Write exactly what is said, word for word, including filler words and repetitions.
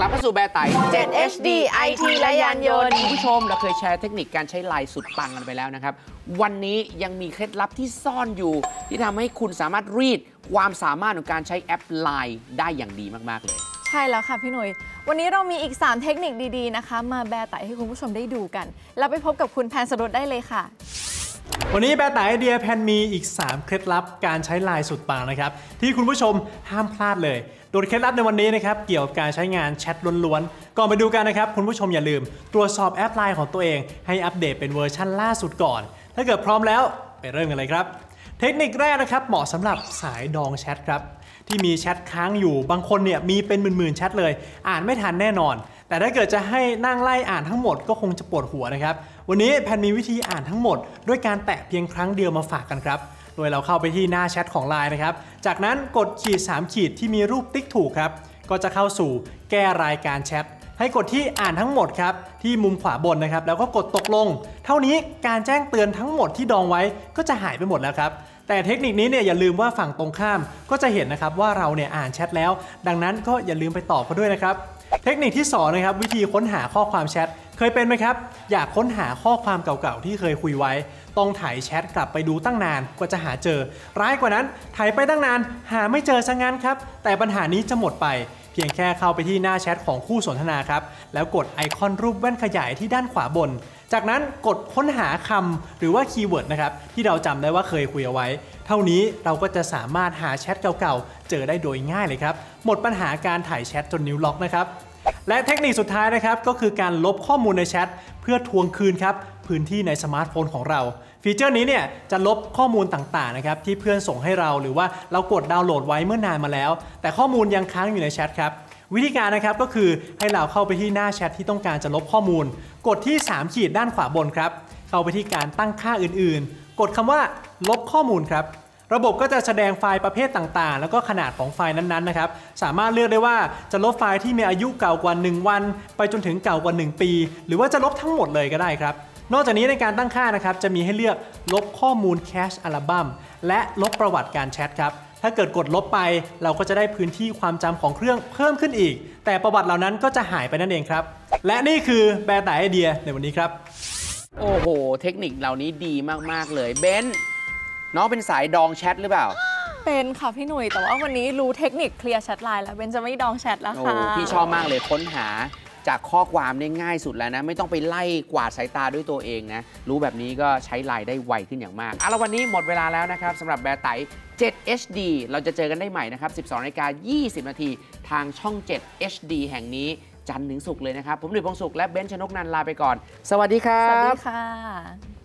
ลับเข้าสู่แบร์ไตเจ็ด เอช ดี ไอ ที และยานยนต์คุณผู้ชมเราเคยแชร์เทคนิคการใช้ไลน์สุดปังกันไปแล้วนะครับวันนี้ยังมีเคล็ดลับที่ซ่อนอยู่ที่ทำให้คุณสามารถรีดความสามารถของการใช้แอปไลน์ได้อย่างดีมากๆเลยใช่แล้วค่ะพี่หนุ่ยวันนี้เรามีอีกสามเทคนิคดีๆนะคะมาแบร์ไตให้คุณผู้ชมได้ดูกันแล้วไปพบกับคุณแพนสรุปได้เลยค่ะวันนี้แบร์ไตไอเดียแพนมีอีกสามเคล็ดลับการใช้ไลน์สุดปังนะครับที่คุณผู้ชมห้ามพลาดเลยโดยเคล็ดลับในวันนี้นะครับเกี่ยวกับการใช้งานแชทล้วนๆก่อนไปดูกันนะครับคุณผู้ชมอย่าลืมตรวจสอบแอปไลน์ของตัวเองให้อัปเดตเป็นเวอร์ชั่นล่าสุดก่อนถ้าเกิดพร้อมแล้วไปเริ่มกันเลยครับเทคนิคแรกนะครับเหมาะสำหรับสายดองแชทครับที่มีแชทค้างอยู่บางคนเนี่ยมีเป็นหมื่นๆแชทเลยอ่านไม่ทันแน่นอนแต่ถ้าเกิดจะให้นั่งไล่อ่านทั้งหมดก็คงจะปวดหัวนะครับวันนี้แพนมีวิธีอ่านทั้งหมดด้วยการแตะเพียงครั้งเดียวมาฝากกันครับโดยเราเข้าไปที่หน้าแชทของ ไลน์ นะครับจากนั้นกดขีดสามขีดที่มีรูปติ๊กถูกครับก็จะเข้าสู่แก้รายการแชทให้กดที่อ่านทั้งหมดครับที่มุมขวาบนนะครับแล้วก็กดตกลงเท่านี้การแจ้งเตือนทั้งหมดที่ดองไว้ก็จะหายไปหมดแล้วครับแต่เทคนิคนี้เนี่ยอย่าลืมว่าฝั่งตรงข้ามก็จะเห็นนะครับว่าเราเนี่ยอ่านแชทแล้วดังนั้นก็อย่าลืมไปตอบเขาด้วยนะครับเทคนิคที่สองนะครับวิธีค้นหาข้อความแชทเคยเป็นไหมครับอยากค้นหาข้อความเก่าๆที่เคยคุยไว้ต้องถ่ายแชทกลับไปดูตั้งนานกว่าจะหาเจอร้ายกว่านั้นถ่ายไปตั้งนานหาไม่เจอซะงั้นครับแต่ปัญหานี้จะหมดไปเพียงแค่เข้าไปที่หน้าแชทของคู่สนทนาครับแล้วกดไอคอนรูปแว่นขยายที่ด้านขวาบนจากนั้นกดค้นหาคำหรือว่าคีย์เวิร์ดนะครับที่เราจำได้ว่าเคยคุยเอาไว้เท่านี้เราก็จะสามารถหาแชทเก่าๆเจอได้โดยง่ายเลยครับหมดปัญหาการถ่ายแชทจนนิ้วล็อกนะครับและเทคนิคสุดท้ายนะครับก็คือการลบข้อมูลในแชทเพื่อทวงคืนครับพื้นที่ในสมาร์ทโฟนของเราฟีเจอร์นี้เนี่ยจะลบข้อมูลต่างๆนะครับที่เพื่อนส่งให้เราหรือว่าเรากดดาวน์โหลดไว้เมื่อนานมาแล้วแต่ข้อมูลยังค้างอยู่ในแชทครับวิธีการนะครับก็คือให้เราเข้าไปที่หน้าแชทที่ต้องการจะลบข้อมูลกดที่สามขีดด้านขวาบนครับเข้าไปที่การตั้งค่าอื่นๆกดคำว่าลบข้อมูลครับระบบก็จะแสดงไฟล์ประเภทต่างๆแล้วก็ขนาดของไฟล์นั้นๆนะครับสามารถเลือกได้ว่าจะลบไฟล์ที่มีอายุเก่ากว่าหนึ่งวันไปจนถึงเก่ากว่าหนึ่งปีหรือว่าจะลบทั้งหมดเลยก็ได้ครับนอกจากนี้ในการตั้งค่านะครับจะมีให้เลือกลบข้อมูลแคชอัลบั้มและลบประวัติการแชทครับถ้าเกิดกดลบไปเราก็จะได้พื้นที่ความจำของเครื่องเพิ่มขึ้นอีกแต่ประวัติเหล่านั้นก็จะหายไปนั่นเองครับและนี่คือแบร์ไตไอเดียในวันนี้ครับโอ้โหเทคนิคเหล่านี้ดีมากๆเลยเบนน้องเป็นสายดองแชทหรือเปล่าเป็นค่ะพี่หนุ่ยแต่ว่าวันนี้รู้เทคนิคเคลียร์แชทไลน์แล้วเบนจะไม่ดองแชทแล้วค่ะโอ้พี่ชอบมากเลยค้นหาจากข้อความได้ง่ายสุดแล้วนะไม่ต้องไปไล่กวาดสายตาด้วยตัวเองนะรู้แบบนี้ก็ใช้ไลน์ได้ไวขึ้นอย่างมากเอาละวันนี้หมดเวลาแล้วนะครับสำหรับแบร์ไต เจ็ด เอช ดี เราจะเจอกันได้ใหม่นะครับ สิบสองนาฬิกายี่สิบนาทีทางช่อง เจ็ด เอช ดี แห่งนี้จันทร์ถึงศุกร์เลยนะครับผมหนุ่ยพงษ์สุขและเบนชนกนันท์ลาไปก่อนสวัสดีครับสวัสดีค่ะ